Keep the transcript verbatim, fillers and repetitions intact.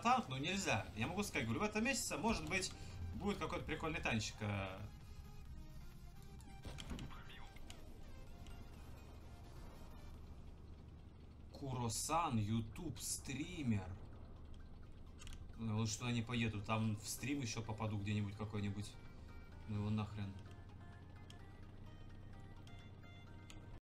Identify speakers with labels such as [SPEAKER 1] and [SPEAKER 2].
[SPEAKER 1] танк, но нельзя. Я могу сказать, говорю, в этом месяце, может быть, будет какой-то прикольный танчик. Куросан, YouTube стример. Лучше туда не поеду, там в стрим еще попаду где-нибудь какой-нибудь. Ну его нахрен.